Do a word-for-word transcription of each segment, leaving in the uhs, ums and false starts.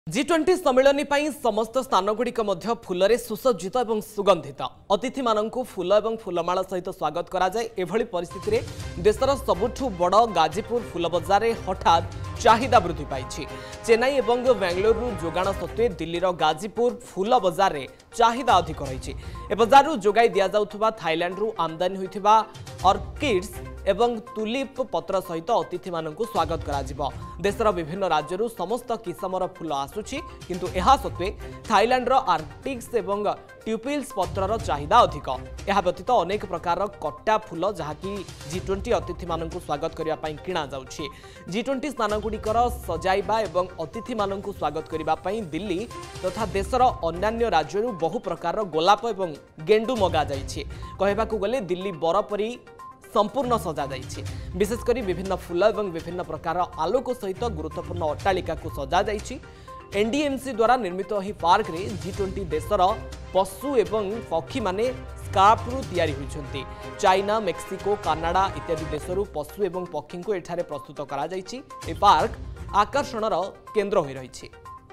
G twenty सम्मिलनी समस्त स्थानगुड़िक फूल सुसज्जित और सुगंधित अतिथि मानू फूल और फूलमाला सहित स्वागत कराए। परिस्थिति में देशर सबुठु बड़ गाजीपुर फूल बजार में हठात चाहिदा वृद्धि पाई। चेन्नई और बेंगलुरु जोगाण सत्वे दिल्लीर गाजीपुर फूल बजार में चाहिदा अधिक रही। ए बजार जोगाई दि जाउथुबा थाईलैंड आमदानी होइथिबा ऑर्किड्स एवं तुलिप पत्र सहित अतिथि मानू स्वागत करा। देशर विभिन्न राज्यों समस्त किसमर फूल आसुछि, किंतु एहा सत्वे थाईलैंड आर्कटिक्स एवं ट्यूपिल्स पत्रर चाहिदा अधिक। यह व्यतीत अनेक प्रकार कट्टा फूल जहाँकि जी ट्वेंटी अतिथि मानू स्वागत करने किणा जाउछि। जी ट्वेंटी स्थानगुड़िकर सजाइबा एवं अतिथि मानू स्वागत करने दिल्ली तथा देशर अन्यान्य राज्यों बहु प्रकार गोलाप एवं गेंडु मगा जाइछि। कहबाकू गले दिल्ली बरपरी संपूर्ण सजा जाइछि। विशेषकर विभिन्न फूल और विभिन्न प्रकार आलोक सहित गुरुत्वपूर्ण अट्टालिका को सजा जाइछि। एनडीएमसी द्वारा निर्मित यह पार्क रे जी ट्वेंटी देशर पशु एवं पक्षी माने स्कार्फरु तैयारी होइछन्ति। चाइना, मेक्सिको, कनाडा इत्यादि देशरू पशु एवं पक्षी को एठारे प्रस्तुत करा जाइछि। ए पार्क आकर्षणर केंद्र होई रहिछि।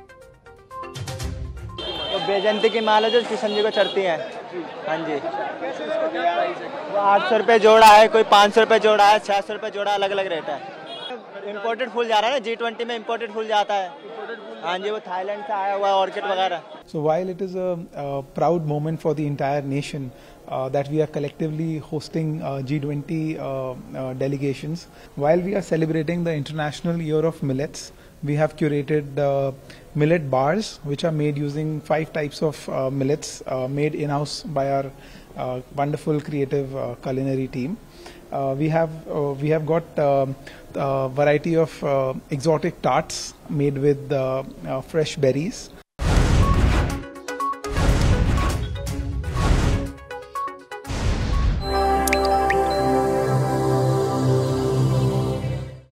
तो बेजंती की माला जो किशन जी को चढ़ती है, हाँ जी, वो आठ सौ रुपये जोड़ा है, कोई पाँच सौ रुपये जोड़ा है, छः सौ रुपये जोड़ा, अलग अलग रेट है। इम्पोर्टेड फूल जा रहा है ना, जी ट्वेंटी में इम्पोर्टेड फूल जाता है। हाँ जी, वो थाईलैंड से आया हुआ ऑर्किड वगैरह। So while it is a, a proud moment for the entire nation uh, that we are collectively hosting uh, G twenty uh, uh, delegations, while we are celebrating the International Year of Millets, we have curated uh, millet bars which are made using five types of uh, millets uh, made in-house by our uh, wonderful creative uh, culinary team. Uh, we have uh, we have got uh, a variety of uh, exotic tarts made with uh, uh, fresh berries.